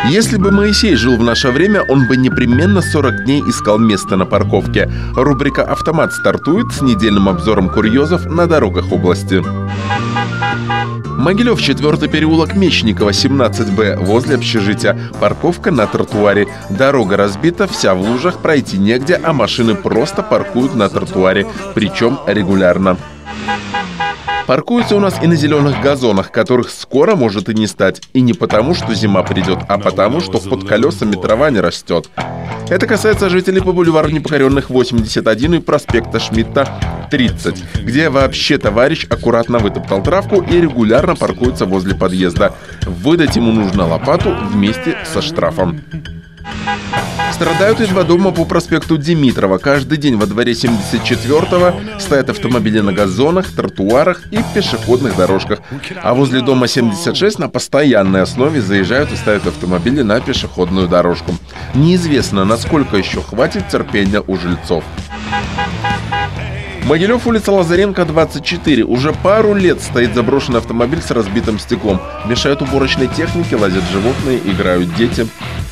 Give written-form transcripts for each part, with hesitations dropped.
Если бы Моисей жил в наше время, он бы непременно 40 дней искал место на парковке. Рубрика «Автомат» стартует с недельным обзором курьезов на дорогах области. Могилев, 4-й переулок Мечникова, 17Б, возле общежития. Парковка на тротуаре. Дорога разбита, вся в лужах, пройти негде, а машины просто паркуют на тротуаре, причем регулярно. Паркуются у нас и на зеленых газонах, которых скоро может и не стать. И не потому, что зима придет, а потому, что под колесами трава не растет. Это касается жителей по бульвару Непокоренных 81 и проспекта Шмидта 30, где вообще товарищ аккуратно вытоптал травку и регулярно паркуется возле подъезда. Выдать ему нужно лопату вместе со штрафом. Страдают и два дома по проспекту Димитрова. Каждый день во дворе 74-го стоят автомобили на газонах, тротуарах и пешеходных дорожках. А возле дома 76 на постоянной основе заезжают и ставят автомобили на пешеходную дорожку. Неизвестно, насколько еще хватит терпения у жильцов. Могилев, улица Лазаренко, 24. Уже пару лет стоит заброшенный автомобиль с разбитым стеклом. Мешают уборочной технике, лазят животные, играют дети.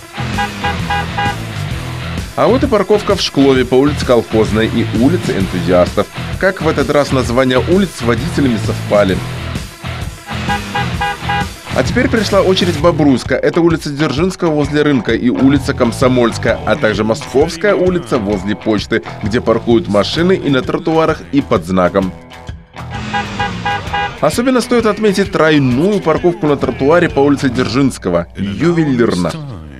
А вот и парковка в Шклове по улице Колхозной и улице Энтузиастов. Как в этот раз названия улиц с водителями совпали. А теперь пришла очередь Бобруйска. Это улица Дзержинского возле рынка и улица Комсомольская, а также Московская улица возле почты, где паркуют машины и на тротуарах, и под знаком. Особенно стоит отметить тройную парковку на тротуаре по улице Дзержинского. Ювелирно.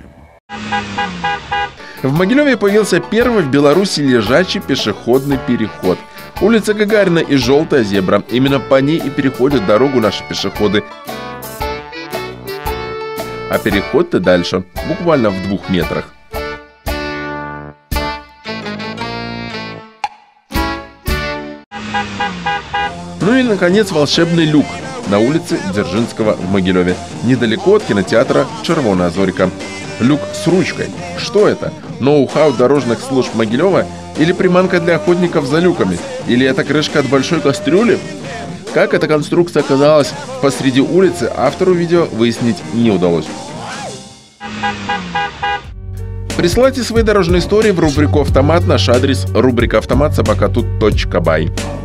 В Могилеве появился первый в Беларуси лежачий пешеходный переход. Улица Гагарина и желтая зебра. Именно по ней и переходят дорогу наши пешеходы. А переход-то дальше, буквально в 2 метрах. Ну и, наконец, волшебный люк на улице Дзержинского в Могилеве, недалеко от кинотеатра «Червоная зорька». Люк с ручкой. Что это? Ноу-хау дорожных служб Могилева? Или приманка для охотников за люками? Или это крышка от большой кастрюли? Как эта конструкция оказалась посреди улицы, автору видео выяснить не удалось. Присылайте свои дорожные истории в рубрику «Автомат». Наш адрес — рубрика «Автомат» @тут.бай.